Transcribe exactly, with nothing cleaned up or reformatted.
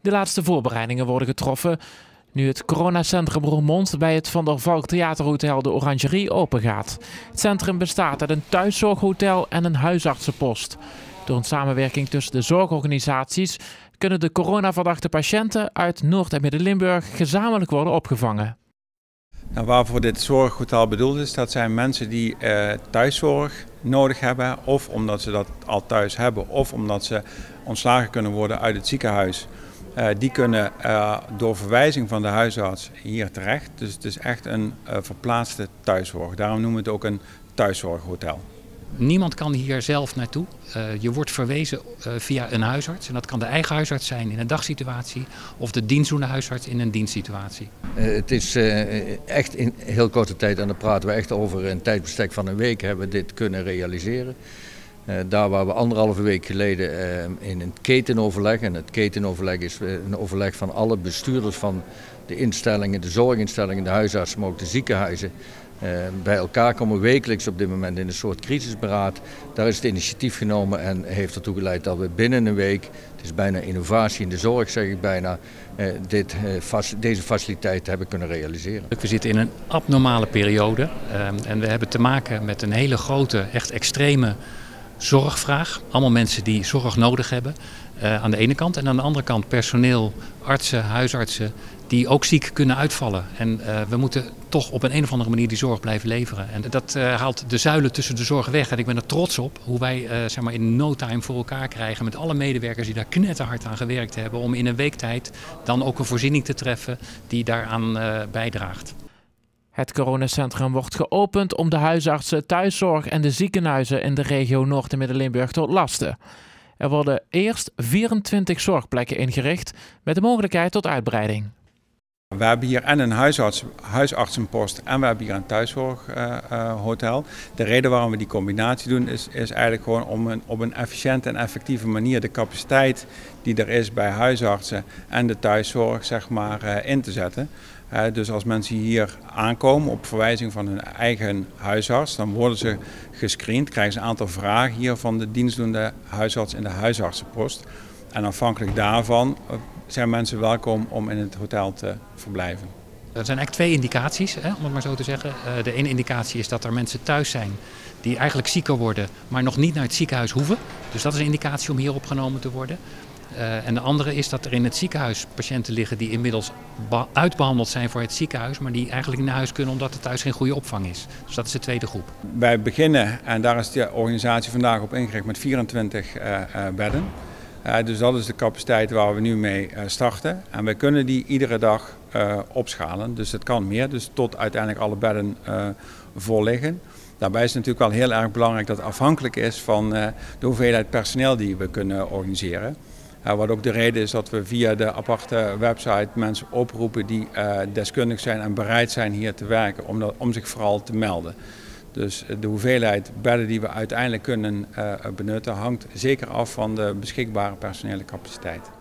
De laatste voorbereidingen worden getroffen nu het coronacentrum Roermond bij het Van der Valk Theaterhotel de Orangerie open gaat. Het centrum bestaat uit een thuiszorghotel en een huisartsenpost. Door een samenwerking tussen de zorgorganisaties kunnen de coronaverdachte patiënten uit Noord- en Midden-Limburg gezamenlijk worden opgevangen. Nou, waarvoor dit zorghotel bedoeld is, dat zijn mensen die uh, thuiszorg nodig hebben, of omdat ze dat al thuis hebben, of omdat ze ontslagen kunnen worden uit het ziekenhuis. Uh, die kunnen uh, door verwijzing van de huisarts hier terecht. Dus het is echt een uh, verplaatste thuiszorg. Daarom noemen we het ook een thuiszorghotel. Niemand kan hier zelf naartoe. Uh, je wordt verwezen uh, via een huisarts. En dat kan de eigen huisarts zijn in een dagsituatie of de dienstdoende huisarts in een dienstsituatie. Uh, het is uh, echt in heel korte tijd, en dan praten we echt over een tijdbestek van een week, hebben we dit kunnen realiseren. Uh, daar waar we anderhalve week geleden uh, in een ketenoverleg, en het ketenoverleg is een overleg van alle bestuurders van de instellingen, de zorginstellingen, de huisartsen, maar ook de ziekenhuizen, Uh, bij elkaar komen wekelijks op dit moment in een soort crisisberaad. Daar is het initiatief genomen en heeft ertoe geleid dat we binnen een week, het is bijna innovatie in de zorg zeg ik bijna, uh, dit, uh, fac deze faciliteit hebben kunnen realiseren. We zitten in een abnormale periode uh, en we hebben te maken met een hele grote, echt extreme zorgvraag. Allemaal mensen die zorg nodig hebben uh, aan de ene kant en aan de andere kant personeel, artsen, huisartsen die ook ziek kunnen uitvallen. En uh, we moeten toch op een, een of andere manier die zorg blijven leveren. En dat uh, haalt de zuilen tussen de zorg weg. En ik ben er trots op hoe wij uh, zeg maar in no time voor elkaar krijgen met alle medewerkers die daar knetterhard aan gewerkt hebben om in een week tijd dan ook een voorziening te treffen die daaraan uh, bijdraagt. Het coronacentrum wordt geopend om de huisartsen, thuiszorg en de ziekenhuizen in de regio Noord- en Midden-Limburg te ontlasten. Er worden eerst vierentwintig zorgplekken ingericht met de mogelijkheid tot uitbreiding. We hebben hier en een huisarts, huisartsenpost en we hebben hier een thuiszorghotel. Uh, uh, de reden waarom we die combinatie doen is, is eigenlijk gewoon om een, op een efficiënte en effectieve manier de capaciteit die er is bij huisartsen en de thuiszorg zeg maar, uh, in te zetten. Uh, dus als mensen hier aankomen op verwijzing van hun eigen huisarts, dan worden ze gescreend, krijgen ze een aantal vragen hier van de dienstdoende huisarts in de huisartsenpost. En afhankelijk daarvan zijn mensen welkom om in het hotel te verblijven. Er zijn eigenlijk twee indicaties, hè, om het maar zo te zeggen. Uh, de ene indicatie is dat er mensen thuis zijn die eigenlijk zieker worden, maar nog niet naar het ziekenhuis hoeven. Dus dat is een indicatie om hier opgenomen te worden. Uh, en de andere is dat er in het ziekenhuis patiënten liggen die inmiddels uitbehandeld zijn voor het ziekenhuis, maar die eigenlijk niet naar huis kunnen omdat er thuis geen goede opvang is. Dus dat is de tweede groep. Wij beginnen, en daar is de organisatie vandaag op ingericht, met vierentwintig uh, uh, bedden. Uh, dus dat is de capaciteit waar we nu mee uh, starten. En we kunnen die iedere dag uh, opschalen. Dus het kan meer, dus tot uiteindelijk alle bedden uh, vol liggen. Daarbij is het natuurlijk wel heel erg belangrijk dat het afhankelijk is van uh, de hoeveelheid personeel die we kunnen organiseren. Uh, wat ook de reden is dat we via de aparte website mensen oproepen die uh, deskundig zijn en bereid zijn hier te werken om, dat, om zich vooral te melden. Dus de hoeveelheid bedden die we uiteindelijk kunnen uh, benutten hangt zeker af van de beschikbare personele capaciteit.